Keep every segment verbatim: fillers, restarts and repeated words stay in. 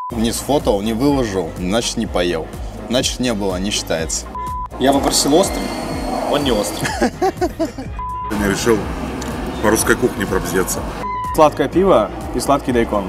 Не сфотал, не выложил, значит не поел. Значит не было, не считается. Я попросил острый, он не острый. Я решил по русской кухне пробздеться. Сладкое пиво и сладкий дайкон.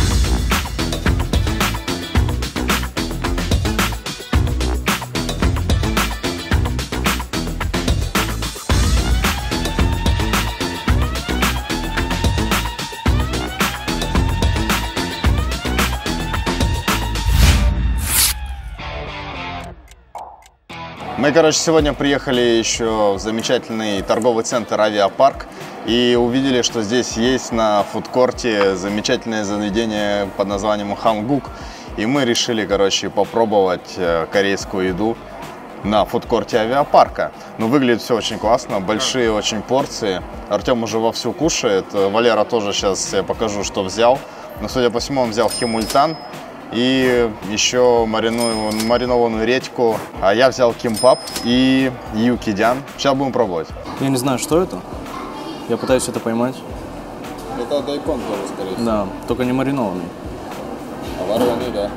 Мы, короче, сегодня приехали еще в замечательный торговый центр «Авиапарк» и увидели, что здесь есть на фудкорте замечательное заведение под названием «Хангук». И мы решили, короче, попробовать корейскую еду на фудкорте «Авиапарка». Ну, выглядит все очень классно, большие очень порции. Артем уже вовсю кушает, Валера тоже, сейчас я покажу, что взял. Но, судя по всему, он взял химультан. И еще маринованную, маринованную редьку. А я взял кимпап и юкидян. Сейчас будем пробовать. Я не знаю, что это. Я пытаюсь это поймать. Это дайкон тоже, скорее всего. Да, только не маринованный. А вареный, да.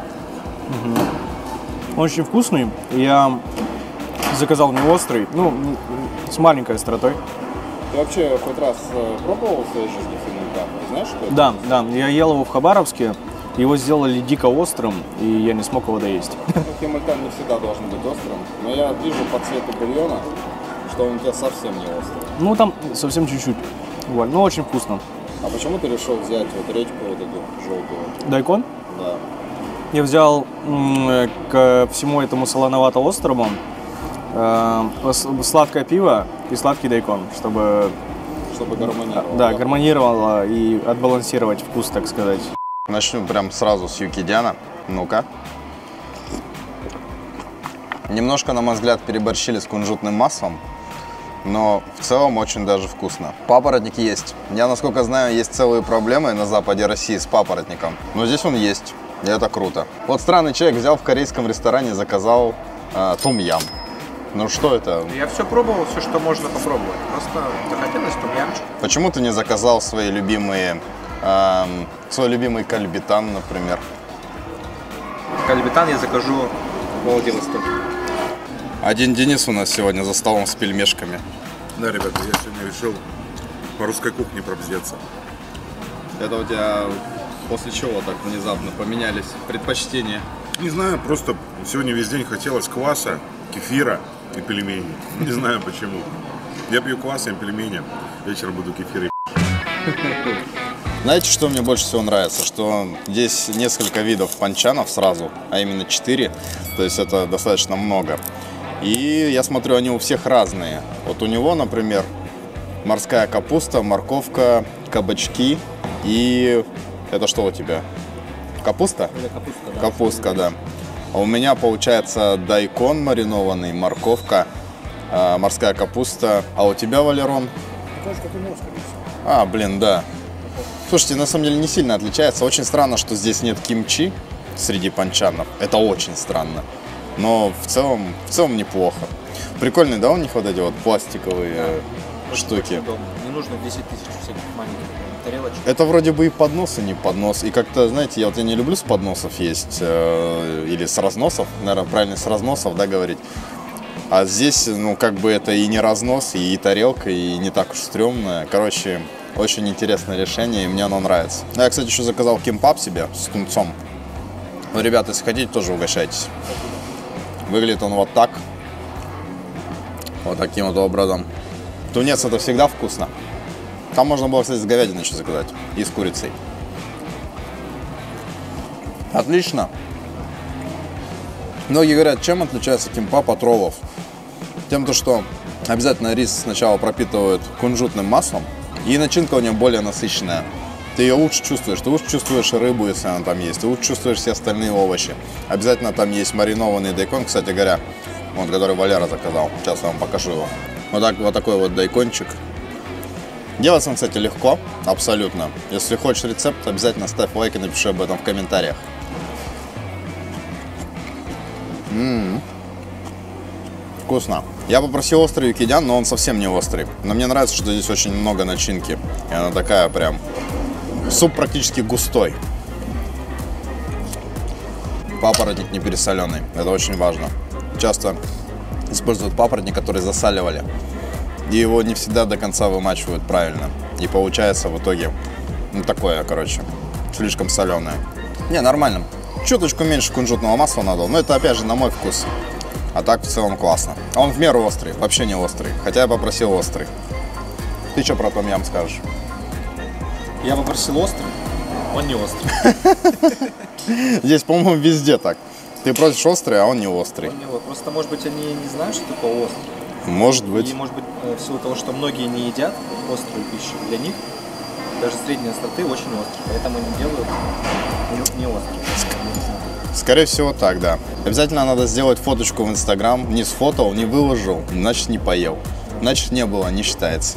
Угу. Очень вкусный. Я заказал не острый, ну, с маленькой остротой. Ты вообще хоть раз пробовал в своей жизни химультан? Знаешь, что это? Да, да. Я ел его в Хабаровске. Его сделали дико острым, и я не смог его доесть. Химультан не всегда должен быть острым, но я вижу по цвету бульона, что он у тебя совсем не острый. Ну, там совсем чуть-чуть. Вот. Ну, очень вкусно. А почему ты решил взять вот редьку вот эту желтую? Дайкон? Да. Я взял м, к всему этому солоновато-острому э, сладкое пиво и сладкий дайкон, чтобы, чтобы гармонировало. Да, гармонировало и отбалансировать вкус, так сказать. Начну прям сразу с юкидяна. Ну-ка. Немножко, на мой взгляд, переборщили с кунжутным маслом, но в целом очень даже вкусно. Папоротник есть. Я, насколько знаю, есть целые проблемы на западе России с папоротником, но здесь он есть, и это круто. Вот странный человек взял в корейском ресторане, заказал э, том-ям. Ну что это? Я все пробовал, все, что можно попробовать. Просто захотелось том-ямчик. Почему ты не заказал свои любимые... Эм, свой любимый кальбитан, например? Кальбитан я закажу в Владивостоке. Один Денис у нас сегодня за столом с пельмешками. Да, ребята, я сегодня решил по русской кухне пробздеться. Это у тебя после чего так внезапно поменялись предпочтения? Не знаю, просто сегодня весь день хотелось кваса, кефира и пельменей. Не знаю почему. Я пью квас и пельмени, вечером буду кефир и Знаете, что мне больше всего нравится? Что здесь несколько видов панчанов сразу, а именно четыре. То есть это достаточно много. И я смотрю, они у всех разные. Вот у него, например, морская капуста, морковка, кабачки и... Это что у тебя? Капуста? Это капуста, да. Капустка, да. А у меня получается дайкон маринованный, морковка, морская капуста. А у тебя, Валерон? А, блин, да. Слушайте, на самом деле не сильно отличается. Очень странно, что здесь нет кимчи среди панчанов. Это очень странно. Но в целом, в целом неплохо. Прикольный, да, у них вот эти вот пластиковые да, штуки. Не нужно десять тысяч всяких маленьких тарелочек. Это вроде бы и поднос, и не поднос. И как-то, знаете, я вот я не люблю с подносов есть. Э, или с разносов. Наверное, правильно с разносов, да, говорить. А здесь, ну, как бы это и не разнос, и тарелка, и не так уж стрёмно. Короче... Очень интересное решение, и мне оно нравится. Я, кстати, еще заказал кимпап себе с тунцом. Ну, ребята, если хотите, тоже угощайтесь. Выглядит он вот так. Вот таким вот образом. Тунец — это всегда вкусно. Там можно было, кстати, с говядиной еще заказать. И с курицей. Отлично. Многие говорят, чем отличается кимпап от роллов? Тем, то, что обязательно рис сначала пропитывают кунжутным маслом. И начинка у нее более насыщенная. Ты ее лучше чувствуешь. Ты лучше чувствуешь рыбу, если она там есть. Ты лучше чувствуешь все остальные овощи. Обязательно там есть маринованный дайкон, кстати говоря, вот, который Валера заказал. Сейчас я вам покажу его. Вот, так, вот такой вот дайкончик. Делается он, кстати, легко, абсолютно. Если хочешь рецепт, обязательно ставь лайк и напиши об этом в комментариях. М-м-м. Вкусно. Я попросил острый юкидян, но он совсем не острый. Но мне нравится, что здесь очень много начинки. И она такая прям... Суп практически густой. папоротник не пересоленый. Это очень важно. Часто используют папоротник, который засаливали. И его не всегда до конца вымачивают правильно. И получается в итоге, ну, такое, короче, слишком соленое. Не, нормально. Чуточку меньше кунжутного масла надо, но это опять же на мой вкус. А так в целом классно. Он в меру острый, вообще не острый. Хотя я попросил острый. Ты что про том-ям скажешь? Я попросил острый, он не острый. Здесь, по-моему, везде так. Ты просишь острый, а он не острый. Он не острый. Просто, может быть, они не знают, что такое острый. Может быть. И, может быть, в силу того, что многие не едят острую пищу, для них даже средние остроты очень острые. Поэтому они делают не, не острые. Скорее всего так, да. Обязательно надо сделать фоточку в Инстаграм. Не сфотал, не выложил, значит не поел. Значит не было, не считается.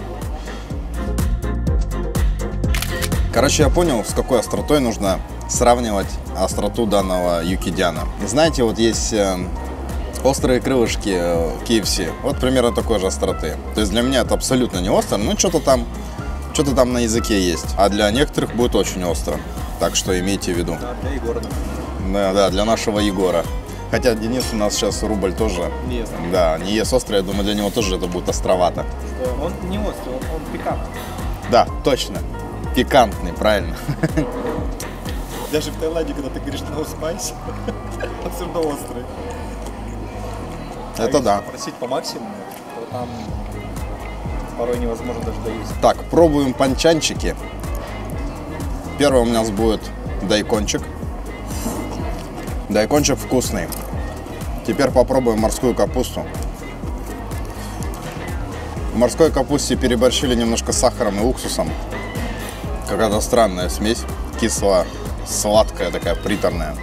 Короче, я понял, с какой остротой нужно сравнивать остроту данного юкидяна. Знаете, вот есть острые крылышки кей эф си. Вот примерно такой же остроты. То есть для меня это абсолютно не остро, но что-то там, что-то там на языке есть. А для некоторых будет очень остро. Так что имейте в виду. Да, для Егора, например. Да, да, для нашего Егора. Хотя Денис у нас сейчас рубль тоже. Не ест. Да, не ест острый, я думаю, для него тоже это будет островато. Что он не острый, он, он пикантный. Да, точно. Пикантный, правильно. Даже в Таиланде, когда ты говоришь no spice, он все равно острый. Это а да. Если просить по максимуму, то там порой невозможно даже доесть. Так, пробуем панчанчики. Первый у нас будет дайкончик. Дайкончик вкусный. Теперь попробуем морскую капусту. В морской капусте переборщили немножко с сахаром и уксусом. Какая-то странная смесь. Кислая, сладкая, такая приторная.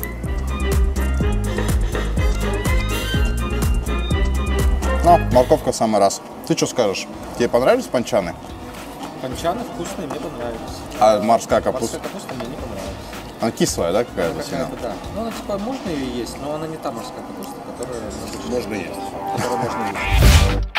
Но морковка в самый раз. Ты что скажешь? Тебе понравились панчаны? Панчаны вкусные, мне понравились. А морская капуста? Морская капуста мне не понравилась. Она кислая, да, какая-то? Какая-то, да. Ну, она типа можно ее есть, но она не та морская капуста, которая Можно есть. которую можно есть.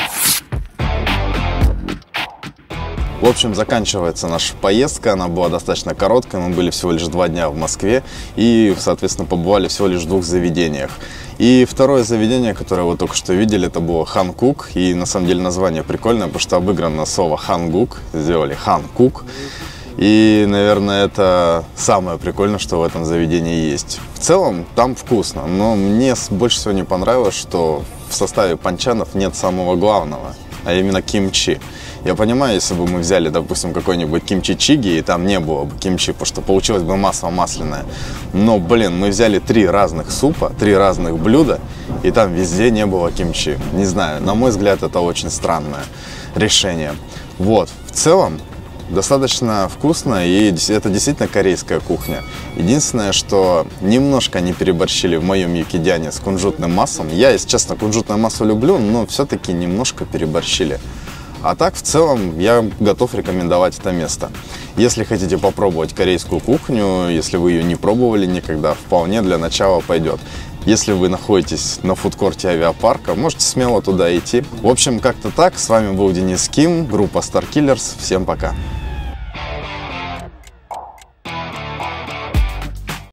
В общем, заканчивается наша поездка, она была достаточно короткая, мы были всего лишь два дня в Москве и, соответственно, побывали всего лишь в двух заведениях. И второе заведение, которое вы только что видели, это было Ханкук, и на самом деле название прикольное, потому что обыграно слово Хангук, сделали Ханкук. И, наверное, это самое прикольное, что в этом заведении есть. В целом, там вкусно, но мне больше всего не понравилось, что в составе панчанов нет самого главного, а именно кимчи. Я понимаю, если бы мы взяли, допустим, какой-нибудь кимчи-чиги, и там не было бы кимчи, потому что получилось бы масло масляное. Но, блин, мы взяли три разных супа, три разных блюда, и там везде не было кимчи. Не знаю, на мой взгляд, это очень странное решение. Вот, в целом, достаточно вкусно, и это действительно корейская кухня. Единственное, что немножко не переборщили в моем юкидяне с кунжутным маслом. Я, если честно, кунжутное масло люблю, но все-таки немножко переборщили. А так, в целом, я готов рекомендовать это место. Если хотите попробовать корейскую кухню, если вы ее не пробовали никогда, вполне для начала пойдет. Если вы находитесь на фудкорте авиапарка, можете смело туда идти. В общем, как-то так. С вами был Денис Ким, группа Star Killers. Всем пока!